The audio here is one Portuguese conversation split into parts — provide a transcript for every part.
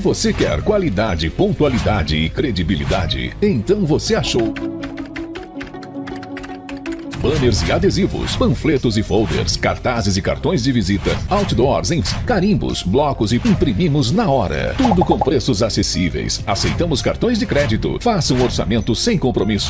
você quer qualidade, pontualidade e credibilidade, então você achou. Banners e adesivos, panfletos e folders, cartazes e cartões de visita, outdoors, carimbos, blocos e imprimimos na hora. Tudo com preços acessíveis. Aceitamos cartões de crédito. Faça um orçamento sem compromisso.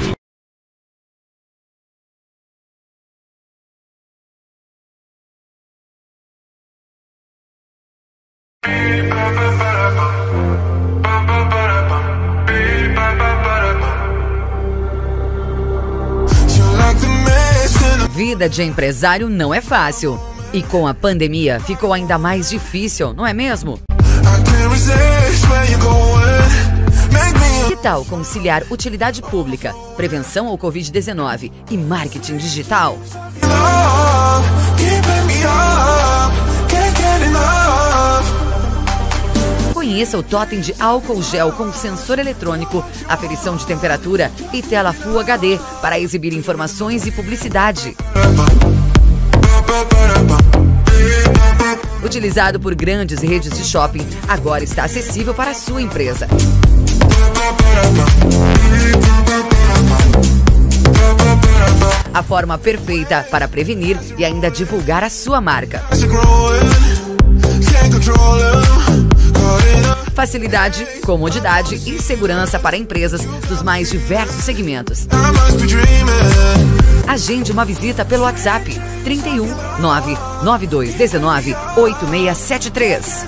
Vida de empresário não é fácil. E com a pandemia ficou ainda mais difícil, não é mesmo? Que tal conciliar utilidade pública, prevenção ao Covid-19 e marketing digital? Conheça o totem de álcool gel com sensor eletrônico, aferição de temperatura e tela Full HD para exibir informações e publicidade. Utilizado por grandes redes de shopping, agora está acessível para a sua empresa. A forma perfeita para prevenir e ainda divulgar a sua marca. Facilidade, comodidade e segurança para empresas dos mais diversos segmentos. Agende uma visita pelo WhatsApp 31 99219 8673.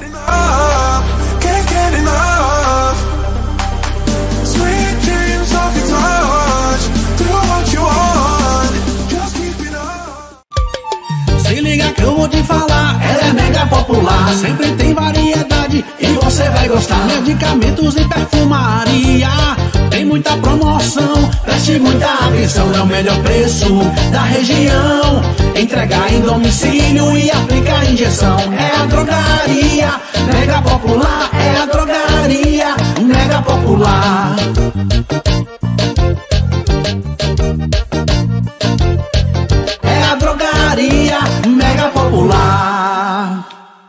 Se liga que eu vou te falar, ela é mega popular, sempre tem variedade e você vai gostar. Medicamentos e perfumaria, tem muita promoção, preste muita atenção, é o melhor preço da região. Entregar em domicílio e aplicar a injeção, é a drogaria mega popular, é a drogaria mega popular. É a drogaria mega popular.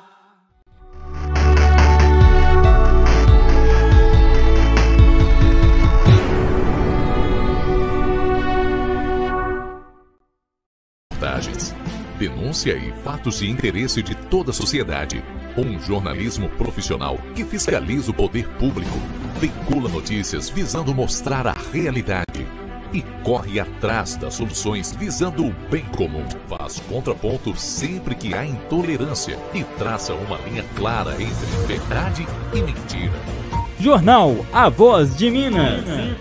Denúncia e fatos de interesse de toda a sociedade. Um jornalismo profissional que fiscaliza o poder público, veicula notícias visando mostrar a realidade e corre atrás das soluções visando o bem comum. Faz contraponto sempre que há intolerância e traça uma linha clara entre verdade e mentira. Jornal A Voz de Minas.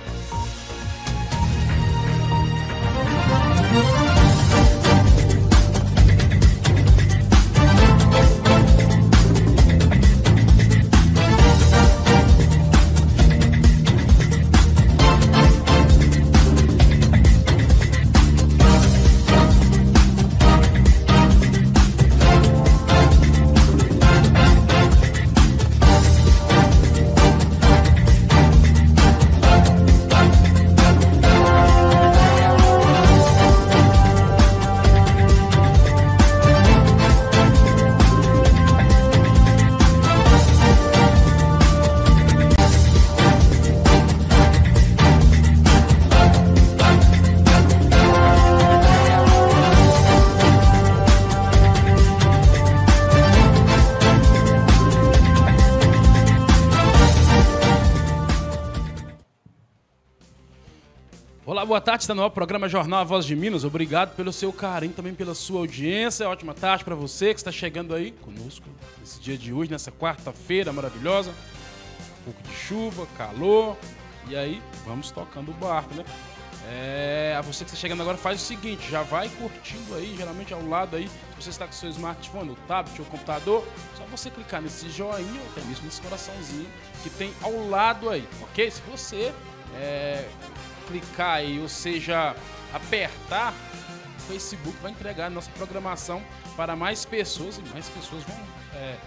Boa tarde, está no ar o programa Jornal A Voz de Minas. Obrigado pelo seu carinho, também pela sua audiência. Ótima tarde para você que está chegando aí conosco nesse dia de hoje, nessa quarta-feira maravilhosa. Um pouco de chuva, calor. E aí, vamos tocando o barco, né? A você que está chegando agora, faz o seguinte, já vai curtindo aí, geralmente ao lado aí, se você está com o seu smartphone, o tablet ou o computador, só você clicar nesse joinha ou até mesmo nesse coraçãozinho que tem ao lado aí, ok? Se você clicar aí, ou seja, apertar, o Facebook vai entregar a nossa programação para mais pessoas e mais pessoas vão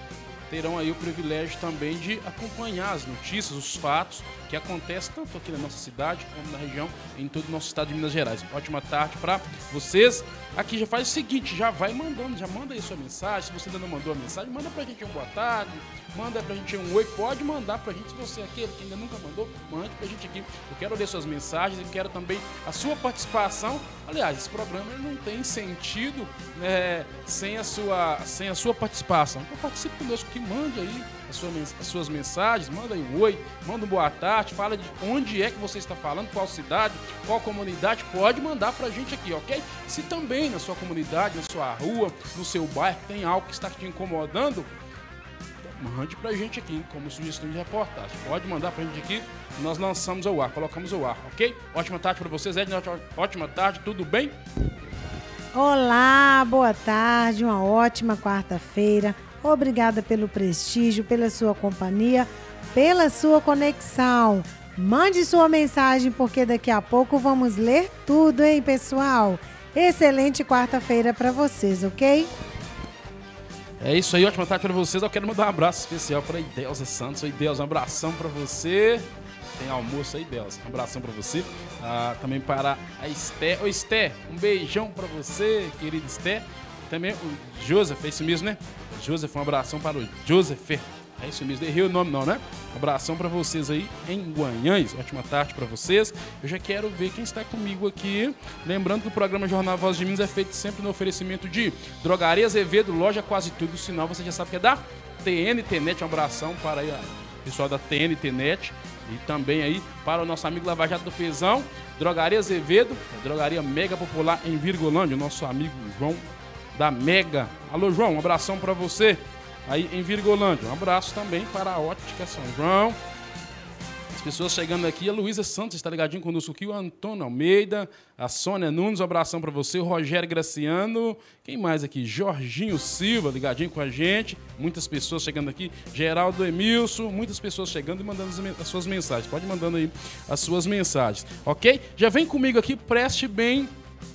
terão aí o privilégio também de acompanhar as notícias, os fatos que acontecem tanto aqui na nossa cidade como na região, em todo o nosso estado de Minas Gerais. Ótima tarde para vocês. Aqui já faz o seguinte, já vai mandando, já manda aí sua mensagem. Se você ainda não mandou a mensagem, manda pra gente um boa tarde, manda pra gente um oi, pode mandar pra gente. Se você é aquele que ainda nunca mandou, mande pra gente aqui. Eu quero ler suas mensagens e quero também a sua participação. Aliás, esse programa não tem sentido, né, sem a sua participação. Então participe conosco aqui, mande aí as suas mensagens, manda aí um oi, manda um boa tarde, fala de onde é que você está falando, qual cidade, qual comunidade, pode mandar pra gente aqui, ok? Se também na sua comunidade, na sua rua, no seu bairro tem algo que está te incomodando, mande pra gente aqui como sugestão de reportagem. Pode mandar pra gente aqui, nós lançamos ao ar, colocamos ao ar, ok? Ótima tarde pra vocês, Edna, ótima tarde, tudo bem? Olá, boa tarde, uma ótima quarta-feira. Obrigada pelo prestígio, pela sua companhia, pela sua conexão. Mande sua mensagem, porque daqui a pouco vamos ler tudo, hein, pessoal? Excelente quarta-feira para vocês, ok? É isso aí, ótima tarde para vocês. Eu quero mandar um abraço especial para a Idelza Santos. Oi, Idelza, um abração para você. Tem almoço aí, Idelza. Um abração para você. Também para a Esté. Oi, Esté, um beijão para você, querida Esté. Também o Joseph, é isso mesmo, né? Joseph, um abração para o Joseph. É isso mesmo, errei o nome não, né? Abração para vocês aí em Guanhães. Ótima tarde para vocês. Eu já quero ver quem está comigo aqui. Lembrando que o programa Jornal Voz de Minas é feito sempre no oferecimento de Drogaria Azevedo, loja Quase Tudo. Sinal você já sabe que é da TNT Net. Um abração para aí, o pessoal da TNT Net. E também aí para o nosso amigo Lava Jato do Pezão, Drogaria Azevedo, Drogaria Mega Popular em Virgolândia. O nosso amigo João da Mega. Alô, João, um abração para você aí em Virgolândia. Um abraço também para a Ótica São João. As pessoas chegando aqui, a Luísa Santos está ligadinho conosco aqui, o Antônio Almeida, a Sônia Nunes, um abração para você, o Rogério Graciano, quem mais aqui? Jorginho Silva, ligadinho com a gente, muitas pessoas chegando aqui, Geraldo Emilson, muitas pessoas chegando e mandando as suas mensagens, pode ir mandando aí as suas mensagens, ok? Já vem comigo aqui, preste bem...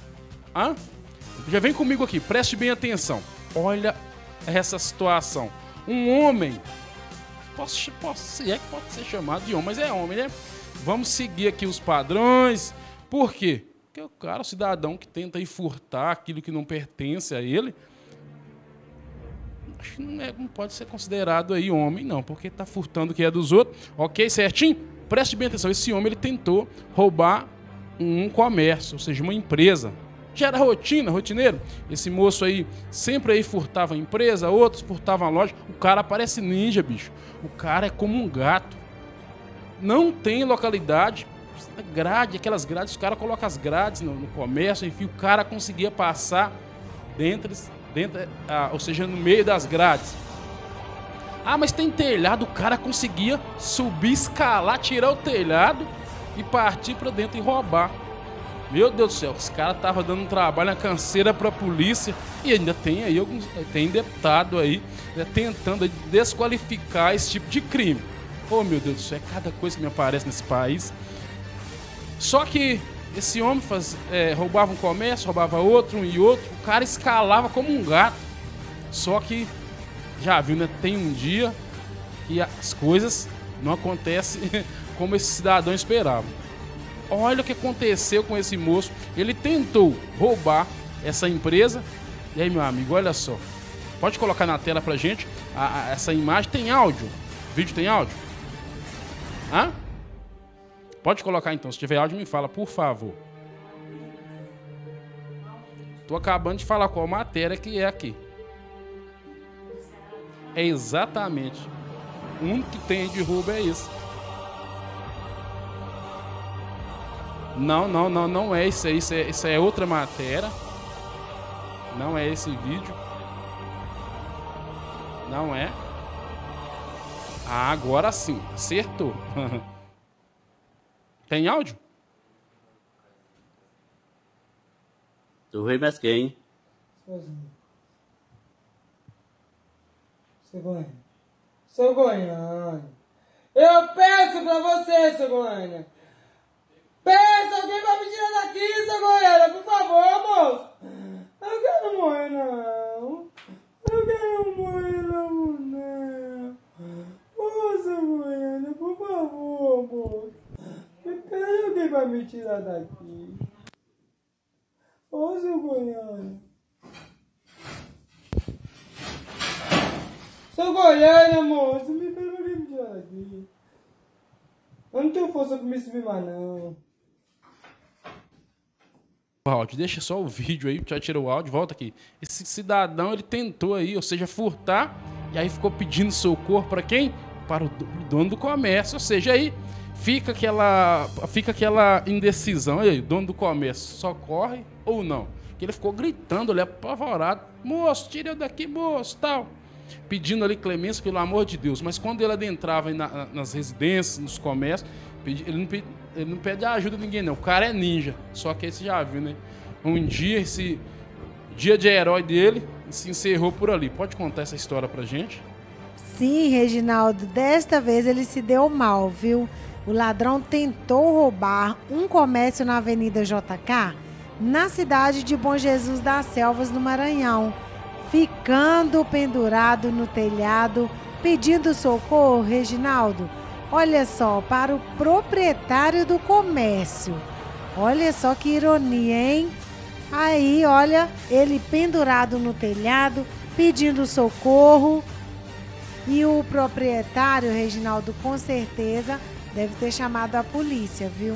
Já vem comigo aqui, preste bem atenção, olha essa situação, um homem... Se é que pode ser chamado de homem, mas é homem, né? Vamos seguir aqui os padrões. Por quê? Porque o cara, o cidadão que tenta aí furtar aquilo que não pertence a ele, acho que não pode ser considerado aí homem, não, porque tá furtando o que é dos outros. Ok, certinho? Preste bem atenção, esse homem ele tentou roubar um comércio, ou seja, uma empresa. Já era rotineiro. Esse moço aí sempre aí furtava a empresa, outros furtavam a loja. O cara parece ninja, bicho. O cara é como um gato. Não tem localidade, grade, aquelas grades, os caras colocam as grades no comércio, enfim, o cara conseguia passar ou seja, no meio das grades. Mas tem telhado, o cara conseguia subir, escalar, tirar o telhado e partir para dentro e roubar. Meu Deus do céu, esse cara tava dando um trabalho, uma canseira pra polícia e ainda tem aí tem deputado aí, né, tentando desqualificar esse tipo de crime. Oh, meu Deus do céu, é cada coisa que me aparece nesse país. Só que esse homem roubava um comércio, roubava outro, um e outro, o cara escalava como um gato. Só que, já viu, né, tem um dia que as coisas não acontecem como esse cidadão esperava. Olha o que aconteceu com esse moço. Ele tentou roubar essa empresa. E aí, meu amigo, olha só. Pode colocar na tela pra gente essa imagem. Tem áudio? O vídeo tem áudio? Pode colocar então. Se tiver áudio, me fala, por favor. Tô acabando de falar qual matéria que é aqui. É exatamente. O único que tem de roubo é esse. Não é isso aí, isso é outra matéria. Não é esse vídeo. Não é. Agora sim, acertou. Tem áudio? Tu veio mais quem? Seu Goiânia. Eu peço pra você, seu Goiânia. Peça alguém pra me tirar daqui, seu Goiânia, por favor, moço. Eu quero morrer, não. Eu quero morrer, não. vai me tirar daqui? Ô, seu Goiânia. Seu Goiânia, moço, me tirar daqui. Eu não tenho força pra me subir mais, não. Áudio, deixa só o vídeo aí, já tirou o áudio, volta aqui. Esse cidadão, ele tentou aí, ou seja, furtar, e aí ficou pedindo socorro para quem? Para o dono do comércio, ou seja, aí fica aquela indecisão. Aí, o dono do comércio socorre ou não? Que ele ficou gritando ali, apavorado, moço, tira eu daqui, moço, tal. Pedindo ali clemência, pelo amor de Deus. Mas quando ele adentrava aí nas residências, nos comércios, ele não pede ajuda de ninguém, não. O cara é ninja. Só que aí você já viu, né? Um dia, esse dia de herói dele se encerrou por ali. Pode contar essa história pra gente? Sim, Reginaldo. Desta vez ele se deu mal, viu? O ladrão tentou roubar um comércio na Avenida JK, na cidade de Bom Jesus das Selvas, no Maranhão. Ficando pendurado no telhado, pedindo socorro, Reginaldo. Olha só, para o proprietário do comércio. Olha só que ironia, hein? Aí, olha, ele pendurado no telhado, pedindo socorro. E o proprietário, Reginaldo, com certeza, deve ter chamado a polícia, viu?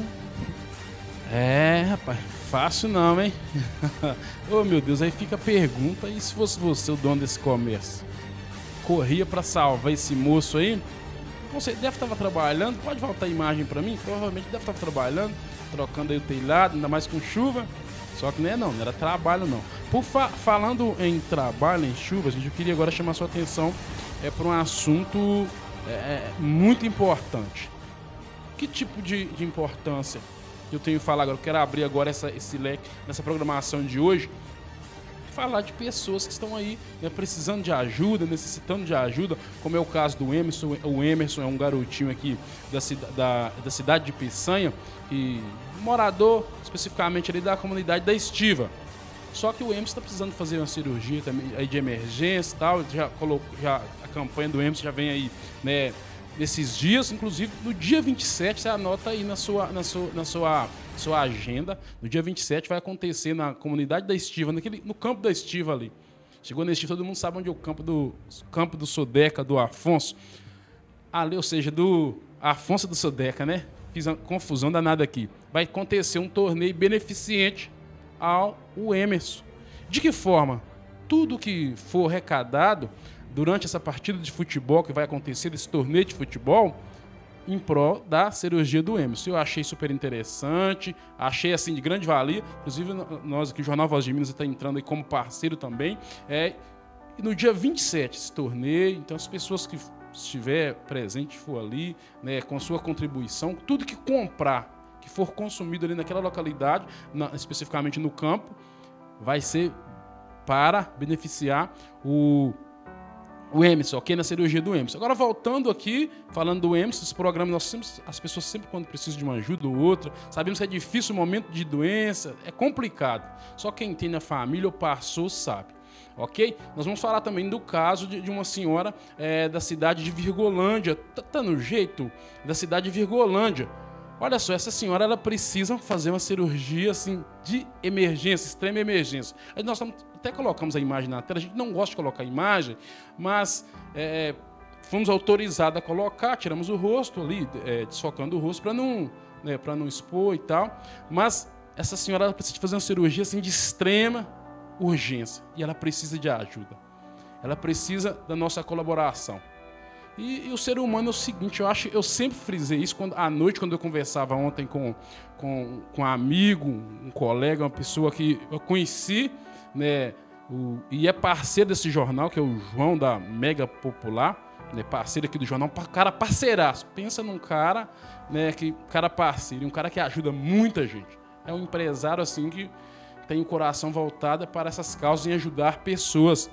É, rapaz, fácil não, hein? Oh, meu Deus, aí fica a pergunta, e se fosse você o dono desse comércio? Corria pra salvar esse moço aí? Você deve estar trabalhando, pode voltar a imagem pra mim? Provavelmente deve estar trabalhando, trocando aí o telhado, ainda mais com chuva. Só que não era trabalho não. Falando em trabalho, em chuva, gente, eu queria agora chamar sua atenção para um assunto muito importante. Que tipo de importância eu tenho que falar agora? Eu quero abrir agora esse leque nessa programação de hoje. Falar de pessoas que estão aí, né, precisando de ajuda, necessitando de ajuda, como é o caso do Emerson. O Emerson é um garotinho aqui da cidade de Peçanha, e morador especificamente ali da comunidade da Estiva. Só que o Emerson está precisando fazer uma cirurgia também aí de emergência e tal. Já a campanha do Emerson já vem aí, né, nesses dias, inclusive no dia 27, você anota aí na sua agenda. No dia 27 vai acontecer na comunidade da Estiva, no campo da Estiva ali. Chegou na Estiva, todo mundo sabe onde é o campo do Sodeca, do Afonso. Ali, ou seja, do Afonso do Sodeca, né? Fiz uma confusão danada aqui. Vai acontecer um torneio beneficente ao Emerson. De que forma? Tudo que for arrecadado durante essa partida de futebol que vai acontecer, esse torneio de futebol, em prol da cirurgia do Emerson. Eu achei super interessante, achei assim de grande valia. Inclusive, nós aqui, o Jornal Voz de Minas, está entrando aí como parceiro também. E no dia 27, esse torneio. Então, as pessoas que estiver presente, for ali, né, com sua contribuição, tudo que comprar, que for consumido ali naquela localidade, especificamente no campo, vai ser para beneficiar o Emerson, ok? Na cirurgia do Emerson. Agora, voltando aqui, falando do Emerson, esse programa, as pessoas sempre, quando precisam de uma ajuda ou outra, sabemos que é difícil o momento de doença, é complicado. Só quem tem na família ou passou sabe, ok? Nós vamos falar também do caso de uma senhora da cidade de Virgolândia. Tá no jeito? Da cidade de Virgolândia. Olha só, essa senhora, ela precisa fazer uma cirurgia assim, de emergência, extrema emergência. Aí nós até colocamos a imagem na tela, a gente não gosta de colocar a imagem, mas fomos autorizados a colocar, tiramos o rosto ali, desfocando o rosto para não expor e tal. Mas essa senhora, ela precisa fazer uma cirurgia assim, de extrema urgência, e ela precisa de ajuda. Ela precisa da nossa colaboração. E o ser humano é o seguinte, eu sempre frisei isso à noite, quando eu conversava ontem com um amigo, um colega, uma pessoa que eu conheci, né, e é parceiro desse jornal, que é o João da Mega Popular, né, parceiro aqui do jornal, cara parceiraço. Pensa num cara, né, cara parceiro, um cara que ajuda muita gente. É um empresário assim que tem o coração voltado para essas causas, em ajudar pessoas.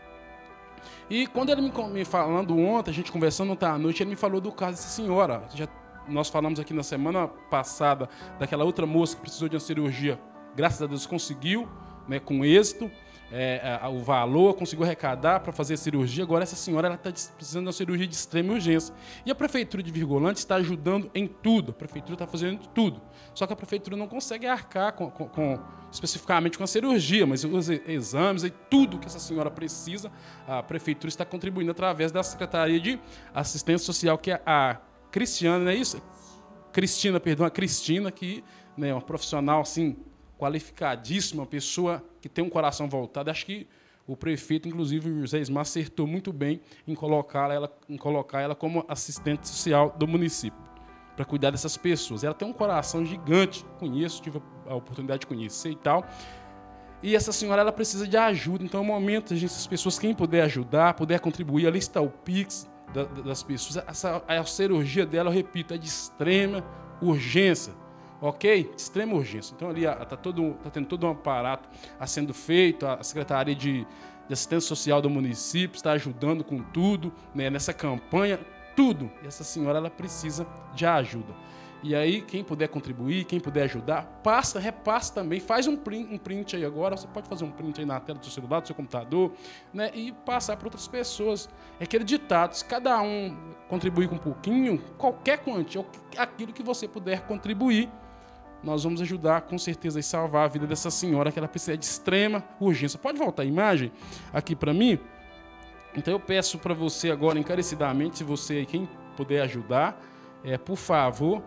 E quando ele me falando ontem, a gente conversando ontem à noite, ele me falou do caso dessa senhora. Nós falamos aqui na semana passada daquela outra moça que precisou de uma cirurgia. Graças a Deus conseguiu, né, com êxito. o valor, conseguiu arrecadar para fazer a cirurgia. Agora essa senhora está precisando de uma cirurgia de extrema urgência. E a Prefeitura de Virgolândia está ajudando em tudo. A Prefeitura está fazendo tudo. Só que a Prefeitura não consegue arcar especificamente com a cirurgia, mas os exames e tudo que essa senhora precisa, a Prefeitura está contribuindo através da Secretaria de Assistência Social, que é a Cristiana, não é isso? Cristina, perdão, a Cristina, que é uma profissional assim, qualificadíssima, uma pessoa que tem um coração voltado. Acho que o prefeito, inclusive o José Ismar, acertou muito bem em colocar ela como assistente social do município, para cuidar dessas pessoas. Ela tem um coração gigante, tive a oportunidade de conhecer e tal. E essa senhora ela precisa de ajuda. Então, é um momento, essas pessoas, quem puder ajudar, puder contribuir, ali está o Pix das pessoas. A cirurgia dela, eu repito, é de extrema urgência. Ok? Extrema urgência. Então, ali está tendo todo um aparato sendo feito, a Secretaria de Assistência Social do município está ajudando com tudo, né, nessa campanha, tudo. E essa senhora ela precisa de ajuda. E aí, quem puder contribuir, quem puder ajudar, repassa também, faz um print aí agora, você pode fazer um print aí na tela do seu celular, do seu computador, né, e passar para outras pessoas. É aquele ditado, se cada um contribuir com um pouquinho, qualquer quantia, aquilo que você puder contribuir, nós vamos ajudar, com certeza, a salvar a vida dessa senhora, que ela precisa de extrema urgência. Pode voltar a imagem aqui para mim? Então, eu peço para você agora, encarecidamente, se você, quem puder ajudar, por favor,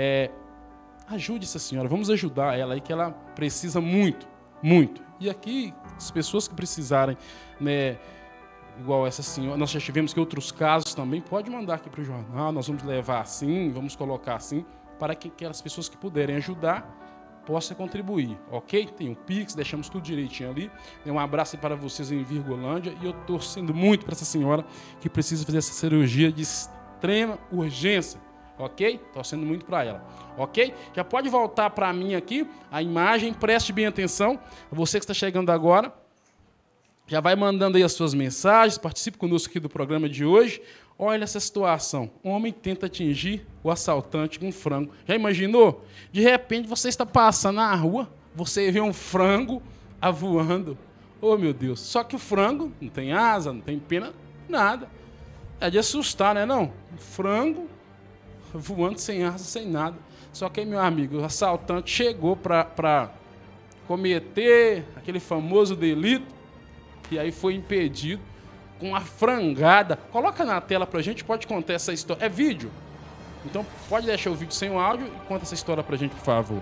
ajude essa senhora. Vamos ajudar ela aí, que ela precisa muito, muito. E aqui, as pessoas que precisarem, né, igual essa senhora, nós já tivemos que outros casos também, pode mandar aqui para o jornal, nós vamos levar assim, vamos colocar assim, para que aquelas pessoas que puderem ajudar possam contribuir, ok? Tem o Pix, deixamos tudo direitinho ali. Um abraço para vocês em Virgolândia e eu torcendo muito para essa senhora que precisa fazer essa cirurgia de extrema urgência, ok? Torcendo muito para ela, ok? Já pode voltar para mim aqui a imagem, preste bem atenção, você que está chegando agora, já vai mandando aí as suas mensagens, participe conosco aqui do programa de hoje. Olha essa situação. Um homem tenta atingir o assaltante com um frango. Já imaginou? De repente, você está passando na rua, você vê um frango voando. Oh, meu Deus. Só que o frango não tem asa, não tem pena, nada. É de assustar, né, não? Um frango voando sem asa, sem nada. Só que, meu amigo, o assaltante chegou para cometer aquele famoso delito e aí foi impedido. Com uma frangada. Coloca na tela pra gente, pode contar essa história. É vídeo? Então pode deixar o vídeo sem o áudio e conta essa história pra gente, por favor.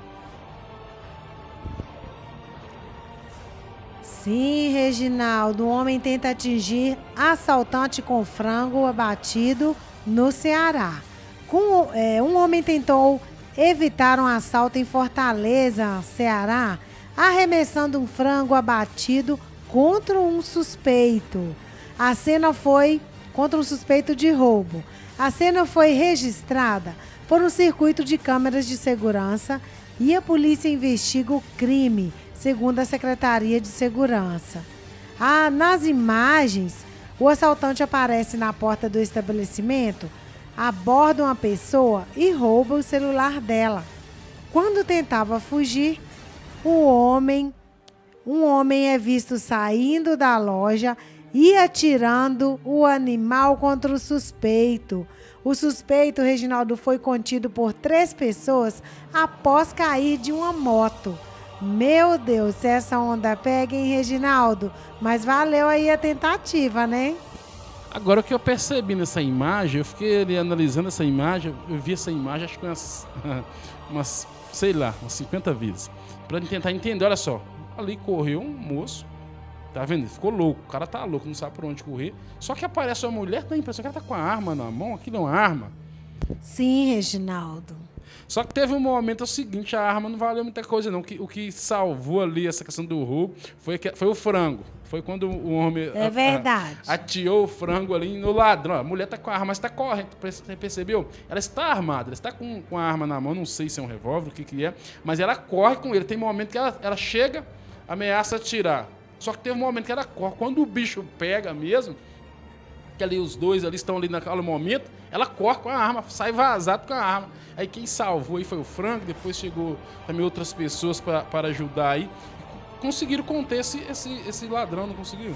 Sim, Reginaldo. Um homem tenta atingir assaltante com frango abatido no Ceará. Um homem tentou evitar um assalto em Fortaleza, Ceará, arremessando um frango abatido contra um suspeito. A cena foi contra um suspeito de roubo. A cena foi registrada por um circuito de câmeras de segurança e a polícia investiga o crime, segundo a Secretaria de Segurança. Nas imagens, o assaltante aparece na porta do estabelecimento, aborda uma pessoa e rouba o celular dela. Quando tentava fugir, um homem é visto saindo da loja e atirando o animal contra o suspeito. O suspeito, Reginaldo, foi contido por 3 pessoas após cair de uma moto. Meu Deus, se essa onda pega, hein, Reginaldo? Mas valeu aí a tentativa, né? Agora, o que eu percebi nessa imagem, eu fiquei ali analisando essa imagem, eu vi essa imagem acho que umas 50 vezes, para tentar entender. Olha só, ali correu um moço, tá vendo? Ele ficou louco, o cara tá louco, não sabe por onde correr. Só que aparece uma mulher, dá a impressão que ela tá com a arma na mão, aquilo é uma arma. Sim, Reginaldo. Só que teve um momento, é o seguinte, a arma não valeu muita coisa não, o que salvou ali essa questão do roubo foi o frango. Foi quando o homem atirou o frango ali no ladrão. A mulher tá com a arma, mas tá correndo, você percebeu? Ela está armada, ela está com a arma na mão, não sei se é um revólver, o que é, mas ela corre com ele. Tem momento que ela chega, ameaça atirar. Só que teve um momento que ela corre. Quando o bicho pega mesmo, que ali os dois ali estão ali naquele momento, ela corre com a arma, sai vazado com a arma. Aí quem salvou aí foi o frango, depois chegou também outras pessoas para ajudar aí. conseguiram conter esse ladrão, não conseguiu?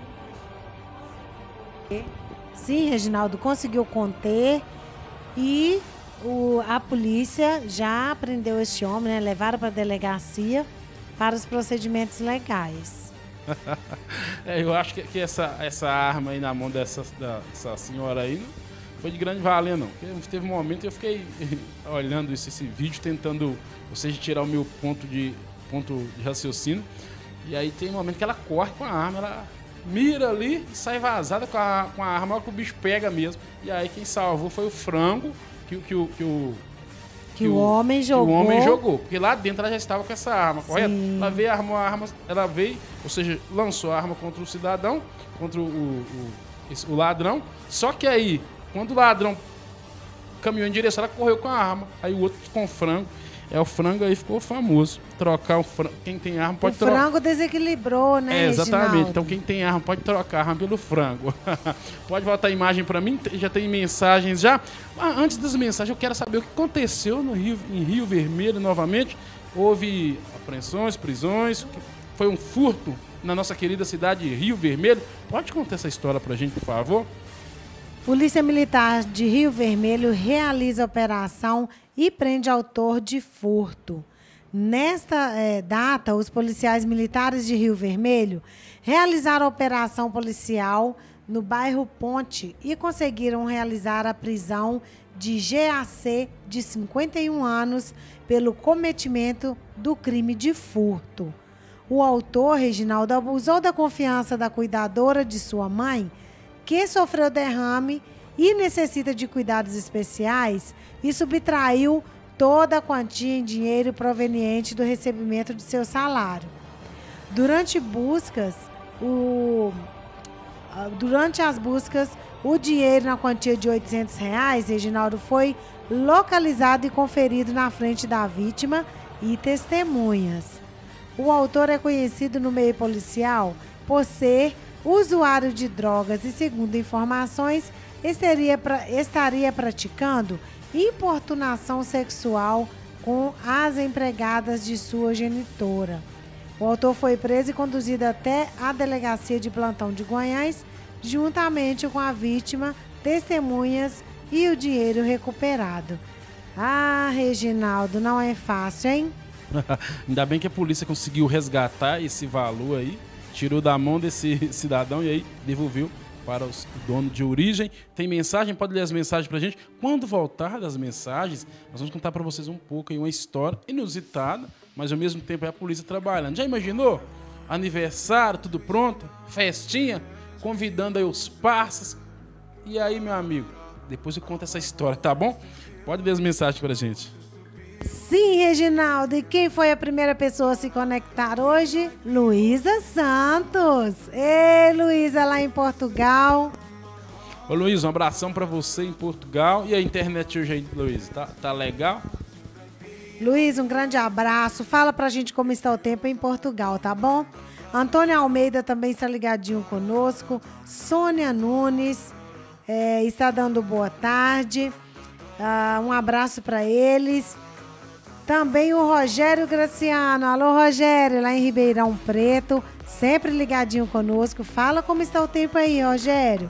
Sim, Reginaldo, conseguiu conter e a polícia já prendeu este homem, né? Levaram para a delegacia para os procedimentos legais. Eu acho que essa arma aí na mão dessa senhora aí não foi de grande valia, não. Porque teve um momento que eu fiquei olhando esse vídeo, tentando, ou seja, tirar o meu ponto de raciocínio. E aí tem um momento que ela corre com a arma, ela mira ali e sai vazada com a arma, que o bicho pega mesmo. E aí quem salvou foi o frango que o homem jogou. Porque lá dentro ela já estava com essa arma, correto? Ela veio, armou a arma, ela veio, ou seja, lançou a arma contra o cidadão, contra o ladrão. Só que aí, quando o ladrão caminhou em direção, ela correu com a arma. Aí o outro com o frango. O frango aí ficou famoso. Trocar o frango. Quem tem arma pode trocar. O frango desequilibrou, né, exatamente. Reginaldo? Então quem tem arma pode trocar a arma pelo frango. Pode voltar a imagem para mim. Já tem mensagens já. Antes das mensagens, eu quero saber o que aconteceu em Rio Vermelho novamente. Houve apreensões, prisões. Foi um furto na nossa querida cidade de Rio Vermelho. Pode contar essa história pra gente, por favor? Polícia Militar de Rio Vermelho realiza operação e prende autor de furto. Nesta data, os policiais militares de Rio Vermelho realizaram a operação policial no bairro Ponte e conseguiram realizar a prisão de GAC, de 51 anos, pelo cometimento do crime de furto. O autor, Reginaldo, abusou da confiança da cuidadora de sua mãe, que sofreu derrame e necessita de cuidados especiais, e subtraiu toda a quantia em dinheiro proveniente do recebimento de seu salário. Durante as buscas, o dinheiro na quantia de R$800, Reginaldo, foi localizado e conferido na frente da vítima e testemunhas. O autor é conhecido no meio policial por ser usuário de drogas e, segundo informações, estaria praticando importunação sexual com as empregadas de sua genitora. O autor foi preso e conduzido até a delegacia de plantão de Guanhães, juntamente com a vítima, testemunhas e o dinheiro recuperado. Ah, Reginaldo, não é fácil, hein? Ainda bem que a polícia conseguiu resgatar esse valor aí, tirou da mão desse cidadão e aí devolveu para o dono de origem. Tem mensagem? Pode ler as mensagens pra gente. Quando voltar das mensagens, nós vamos contar para vocês um pouco aí uma história inusitada, mas ao mesmo tempo é a polícia trabalhando. Já imaginou? Aniversário, tudo pronto, festinha, convidando aí os parceiros. E aí, meu amigo, depois eu conto essa história, tá bom? Pode ler as mensagens pra gente. Sim, Reginaldo. E quem foi a primeira pessoa a se conectar hoje? Luísa Santos. Ei, Luísa, lá em Portugal. Ô, Luísa, um abração pra você em Portugal. E a internet hoje aí, Luísa, tá legal? Luísa, um grande abraço. Fala pra gente como está o tempo em Portugal, tá bom? Antônio Almeida também está ligadinho conosco. Sônia Nunes está dando boa tarde. Um abraço pra eles. Também o Rogério Graciano. Alô, Rogério, lá em Ribeirão Preto, sempre ligadinho conosco. Fala como está o tempo aí, Rogério.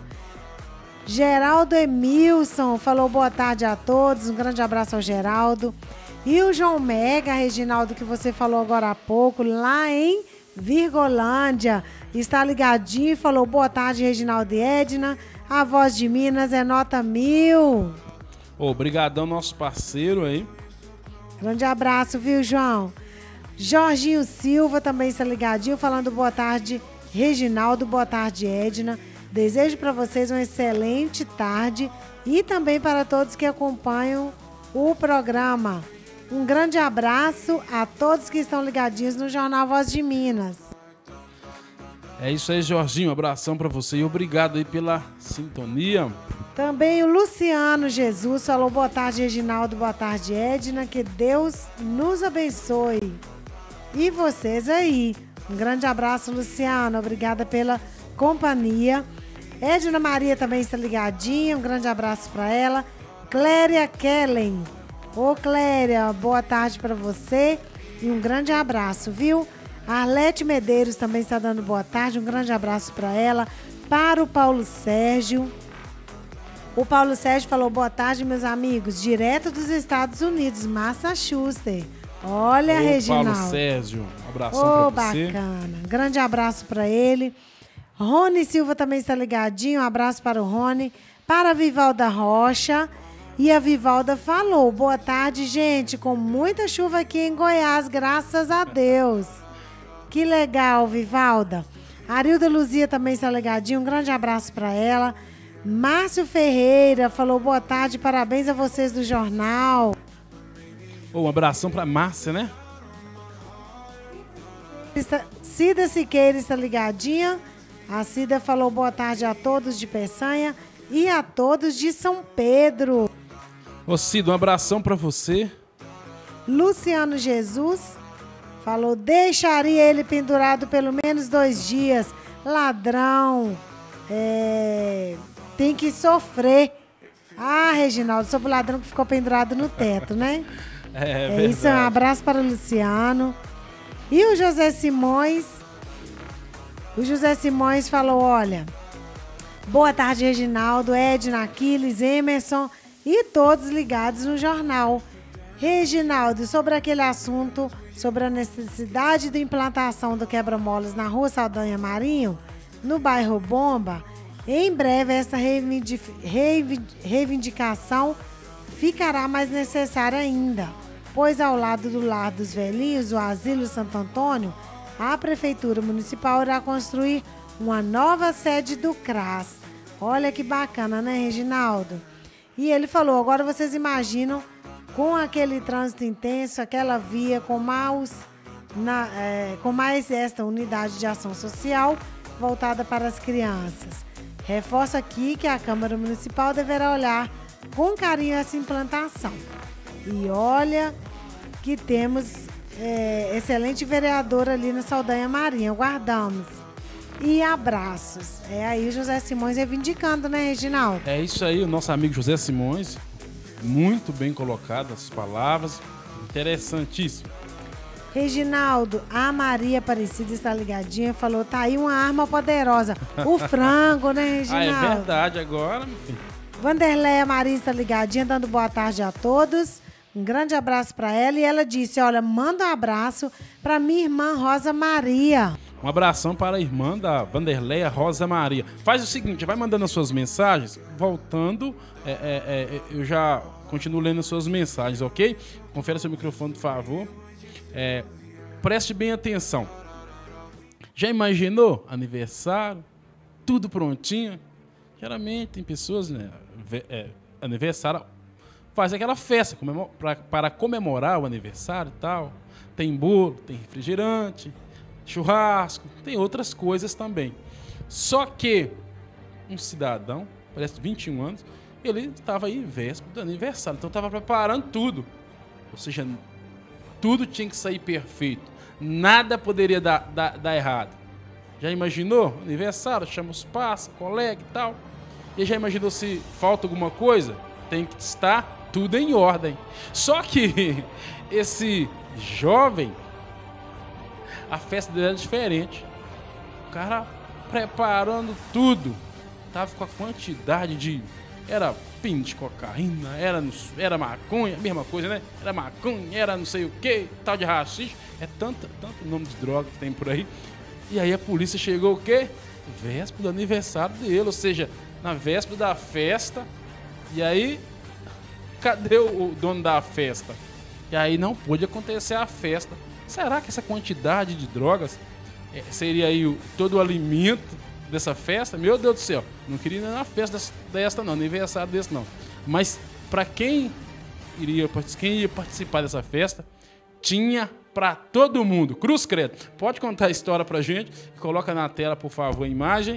Geraldo Emilson falou boa tarde a todos. Um grande abraço ao Geraldo. E o João Mega, Reginaldo, que você falou agora há pouco, lá em Virgolândia, está ligadinho e falou boa tarde, Reginaldo e Edna. A Voz de Minas é nota 1000. Obrigadão, nosso parceiro aí. Grande abraço, viu, João? Jorginho Silva também está ligadinho, falando boa tarde, Reginaldo, boa tarde, Edna. Desejo para vocês uma excelente tarde e também para todos que acompanham o programa. Um grande abraço a todos que estão ligadinhos no Jornal Voz de Minas. É isso aí, Jorginho, um abração para você e obrigado aí pela sintonia. Também o Luciano Jesus falou boa tarde, Reginaldo, boa tarde, Edna, que Deus nos abençoe. E vocês aí, um grande abraço, Luciano, obrigada pela companhia. Edna Maria também está ligadinha, um grande abraço para ela. Cléria Kellen, ô Cléria, boa tarde para você e um grande abraço, viu? A Arlete Medeiros também está dando boa tarde. Um grande abraço para ela. Para o Paulo Sérgio. O Paulo Sérgio falou, boa tarde, meus amigos. Direto dos Estados Unidos, Massachusetts. Olha, Reginaldo. Paulo Sérgio, um abração pra você. Bacana. Grande abraço para ele. Rony Silva também está ligadinho. Um abraço para o Rony. Para a Vivalda Rocha. E a Vivalda falou, boa tarde, gente. Com muita chuva aqui em Goiás, graças a Deus. Que legal, Vivalda. A Arilda Luzia também está ligadinho. Um grande abraço para ela. Márcio Ferreira falou, boa tarde, parabéns a vocês do jornal. Um abração pra Márcia, né? Cida Siqueira está ligadinha. A Cida falou boa tarde a todos de Peçanha e a todos de São Pedro. Ô Cida, um abração pra você. Luciano Jesus falou, deixaria ele pendurado pelo menos 2 dias. Ladrão, tem que sofrer. Ah, Reginaldo, sobre o ladrão que ficou pendurado no teto, né? É isso, um abraço para o Luciano. E o José Simões. O José Simões falou, olha, boa tarde, Reginaldo, Edna, Aquiles, Emerson e todos ligados no jornal. Reginaldo, sobre aquele assunto, sobre a necessidade de implantação do quebra-molas na Rua Saldanha Marinho, no bairro Bomba, em breve essa reivindicação ficará mais necessária ainda, pois ao lado do Lar dos Velhinhos, o Asilo Santo Antônio, a Prefeitura Municipal irá construir uma nova sede do CRAS. Olha que bacana, né, Reginaldo? E ele falou, agora vocês imaginam com aquele trânsito intenso, aquela via com mais esta unidade de ação social voltada para as crianças. Reforço aqui que a Câmara Municipal deverá olhar com carinho essa implantação. E olha que temos excelente vereador ali na Saldanha Marinha, aguardamos. E abraços. É aí o José Simões reivindicando, né, Reginaldo? É isso aí, o nosso amigo José Simões. Muito bem colocadas as palavras. Interessantíssimo. Reginaldo, a Maria Aparecida está ligadinha, falou, tá aí uma arma poderosa. O frango, né, Reginaldo? Ah, é verdade agora, meu filho. Vanderleia Maria está ligadinha, dando boa tarde a todos. Um grande abraço para ela. E ela disse, olha, manda um abraço para minha irmã Rosa Maria. Um abração para a irmã da Vanderleia Rosa Maria. Faz o seguinte, vai mandando as suas mensagens. Voltando, eu já continuo lendo as suas mensagens, ok? Confere seu microfone, por favor. Preste bem atenção. Já imaginou aniversário? Tudo prontinho? Geralmente tem pessoas, né? Aniversário, faz aquela festa para comemorar o aniversário e tal. Tem bolo, tem refrigerante, churrasco, tem outras coisas também. Só que um cidadão, parece 21 anos, ele estava aí véspera do aniversário, então estava preparando tudo. Ou seja, tudo tinha que sair perfeito. Nada poderia dar errado. Já imaginou? Aniversário, chama os pais, colega e tal. E já imaginou se falta alguma coisa? Tem que estar tudo em ordem. Só que esse jovem, a festa dele era diferente. O cara preparando tudo. Tava com a quantidade de... Era pino de cocaína, era maconha, mesma coisa, né? Era maconha, era não sei o que, tal de rachixe. É tanto nome de droga que tem por aí. E aí a polícia chegou o quê? Véspera do aniversário dele, ou seja, na véspera da festa. E aí, cadê o dono da festa? E aí não pôde acontecer a festa. Será que essa quantidade de drogas seria aí todo o alimento dessa festa? Meu Deus do céu, não queria ir na festa desta não, aniversário desse não. Mas para quem ia participar dessa festa, tinha para todo mundo. Cruz credo. Pode contar a história pra gente? Coloca na tela, por favor, a imagem.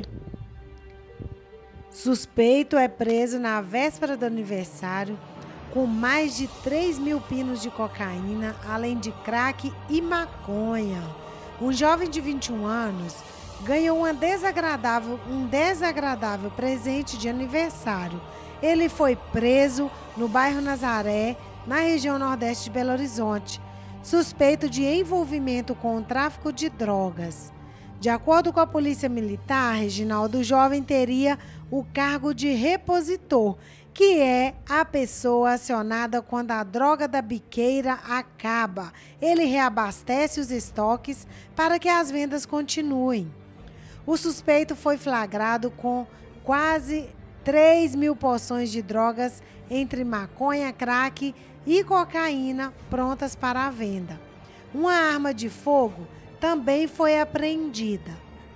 Suspeito é preso na véspera do aniversário com mais de 3 mil pinos de cocaína, além de crack e maconha. Um jovem de 21 anos ganhou um desagradável presente de aniversário. Ele foi preso no bairro Nazaré, na região nordeste de Belo Horizonte. suspeito de envolvimento com o tráfico de drogas. De acordo com a Polícia Militar, Reginaldo, o jovem teria o cargo de repositor, que é a pessoa acionada quando a droga da biqueira acaba. Ele reabastece os estoques para que as vendas continuem. O suspeito foi flagrado com quase 3.000 porções de drogas entre maconha, crack e cocaína prontas para a venda. Uma arma de fogo também foi apreendida.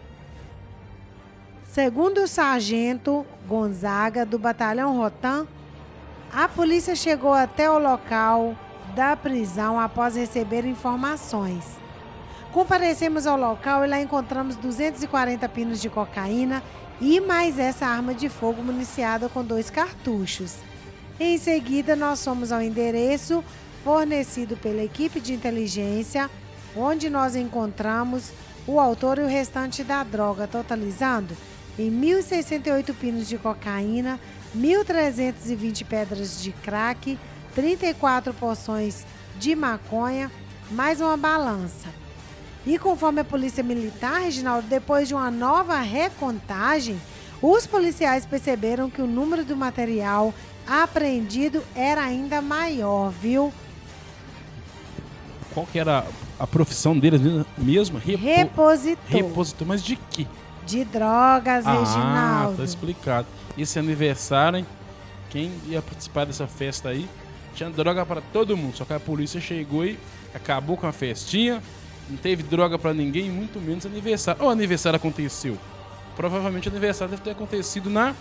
Segundo o sargento Gonzaga, do batalhão Rotan, a polícia chegou até o local da prisão após receber informações. Comparecemos ao local e lá encontramos 240 pinos de cocaína e mais essa arma de fogo municiada com 2 cartuchos. Em seguida, nós fomos ao endereço fornecido pela equipe de inteligência, onde nós encontramos o autor e o restante da droga, totalizando em 1.068 pinos de cocaína, 1.320 pedras de crack, 34 porções de maconha, mais uma balança. E conforme a Polícia Militar, Reginaldo, depois de uma nova recontagem, os policiais perceberam que o número do material apreendido era ainda maior, viu? Qual que era a profissão deles mesmo? Repositor. Repositor, mas de quê? De drogas, Reginaldo. Tá explicado. Esse aniversário, hein? Quem ia participar dessa festa aí, tinha droga para todo mundo. Só que a polícia chegou e acabou com a festinha. Não teve droga para ninguém, muito menos aniversário. O aniversário aconteceu. Provavelmente o aniversário deve ter acontecido na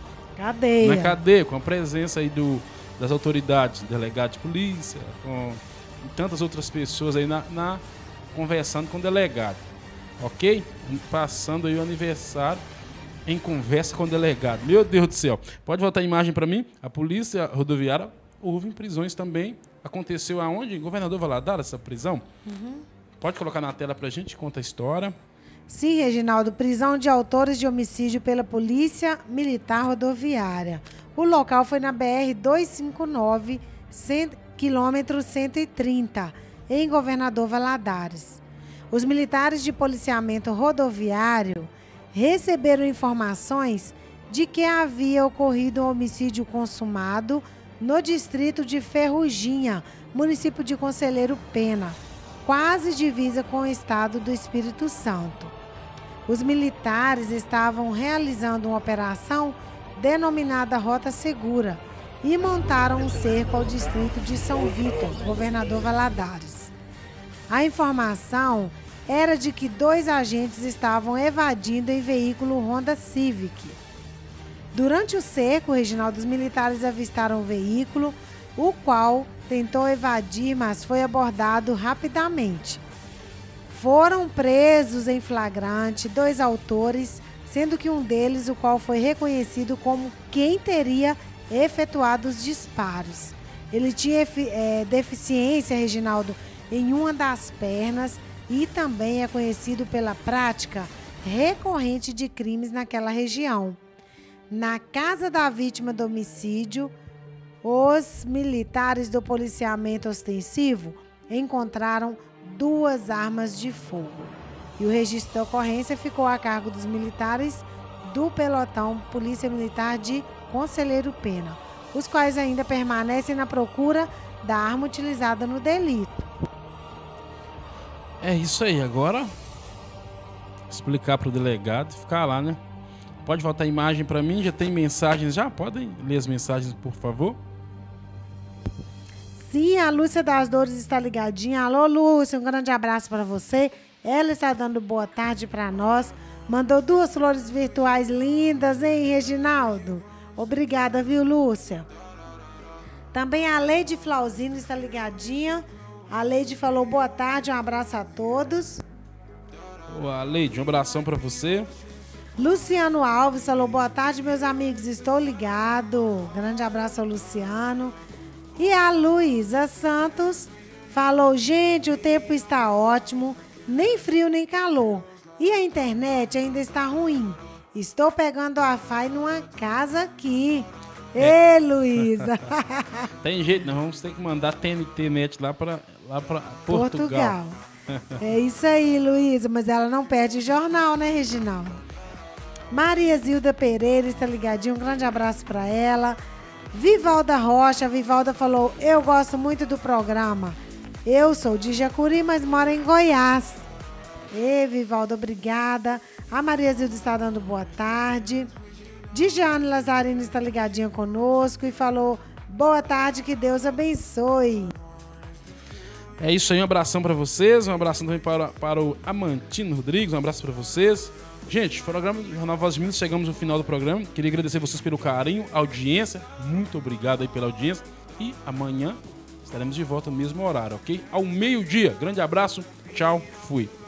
cadeia, com a presença aí das autoridades, delegado de polícia, com tantas outras pessoas aí conversando com o delegado. Ok? Passando aí o aniversário em conversa com o delegado. Meu Deus do céu. Pode voltar a imagem para mim? A polícia rodoviária, houve prisões também. Aconteceu aonde? Em Governador Valadares, essa prisão? Pode colocar na tela pra gente, conta a história. Sim, Reginaldo, prisão de autores de homicídio pela Polícia Militar Rodoviária. O local foi na BR-259, quilômetro 130, em Governador Valadares. Os militares de policiamento rodoviário receberam informações de que havia ocorrido um homicídio consumado no distrito de Ferruginha, município de Conselheiro Pena, quase divisa com o estado do Espírito Santo. Os militares estavam realizando uma operação denominada Rota Segura e montaram um cerco ao distrito de São Vitor, Governador Valadares. A informação era de que 2 agentes estavam evadindo em veículo Honda Civic. Durante o cerco, Reginaldo, os militares avistaram o veículo, o qual tentou evadir, mas foi abordado rapidamente. Foram presos em flagrante 2 autores, sendo que um deles, o qual foi reconhecido como quem teria efetuado os disparos. Ele tinha deficiência, Reginaldo, em uma das pernas e também é conhecido pela prática recorrente de crimes naquela região. Na casa da vítima do homicídio, os militares do policiamento ostensivo encontraram 2 armas de fogo. E o registro da ocorrência ficou a cargo dos militares do pelotão Polícia Militar de Conselheiro Pena, os quais ainda permanecem na procura da arma utilizada no delito. É isso aí, agora explicar para o delegado, ficar lá, né? Pode voltar a imagem para mim, já tem mensagens já? Podem ler as mensagens, por favor? Sim, a Lúcia das Dores está ligadinha. Alô, Lúcia, um grande abraço para você. Ela está dando boa tarde para nós. Mandou 2 flores virtuais lindas, hein, Reginaldo? Obrigada, viu, Lúcia? Também a Leide Flauzino está ligadinha. A Leide falou boa tarde, um abraço a todos. Boa, Leide, um abração para você. Luciano Alves falou boa tarde, meus amigos, estou ligado. Grande abraço ao Luciano. E a Luísa Santos falou, gente, o tempo está ótimo, nem frio nem calor. E a internet ainda está ruim. Estou pegando Wi-Fi numa casa aqui. Ê, Luísa. Tem jeito, nós vamos ter que mandar TNT Net lá pra Portugal. É isso aí, Luísa, mas ela não perde jornal, né, Reginaldo? Maria Zilda Pereira está ligadinha, um grande abraço para ela. Vivalda Rocha, a Vivalda falou, eu gosto muito do programa. Eu sou de Jacuri, mas moro em Goiás. Ê, Vivalda, obrigada. A Maria Zilda está dando boa tarde. Digiane Lazarino está ligadinha conosco e falou, boa tarde, que Deus abençoe. É isso aí, um abração pra vocês, um abração também para o Amantino Rodrigues, um abraço pra vocês. Gente, programa do Jornal Voz de Minas, chegamos ao final do programa. Queria agradecer vocês pelo carinho, audiência. Muito obrigado aí pela audiência. E amanhã estaremos de volta no mesmo horário, ok? Ao meio-dia. Grande abraço, tchau, fui.